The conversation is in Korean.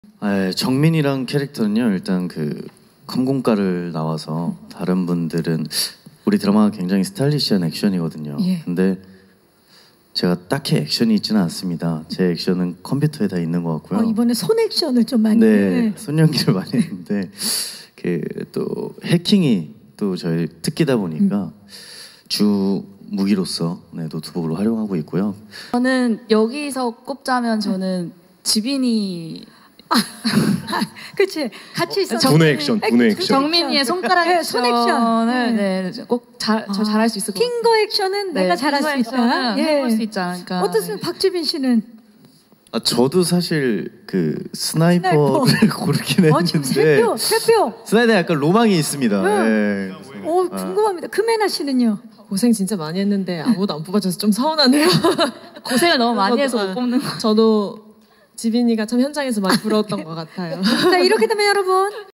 정민이랑 캐릭터는요, 일단 그 컴공과를 나와서 다른 분들은 우리 드라마가 굉장히 스타일리시한 액션이거든요. 예. 근데 제가 딱히 액션이 있지는 않습니다. 제 액션은 컴퓨터에 다 있는 것 같고요. 이번에 손 액션을 좀 많이. 네, 손 연기를 많이 했는데 그 또 해킹이 또 저희 특기다 보니까 주 무기로서 노트북으로 활용하고 있고요. 저는 여기서 꼽자면 저는 지빈이 그렇지. 같이 있어. 분해 액션, 분해 액션. 정민이의 손가락 네, 손 액션을 액션. 꼭 저 잘할 수 있을 것 같아요. 핑거 액션은 내가 잘할 수 있다. 해볼 수 있지 않을까. 어떠세요, 박지빈 씨는? 저도 사실 그 스나이퍼를 고르긴 지금 했는데 세표. 스나이퍼 약간 로망이 있습니다. 네. 궁금합니다. 금혜나 씨는요? 고생 진짜 많이 했는데 아무도 안 뽑아줘서 좀 서운하네요. 고생을 너무 많이 해서 못 뽑는 거. 저도 지빈이가 참 현장에서 많이 부러웠던 것 같아요. 자, 이렇게 되면 여러분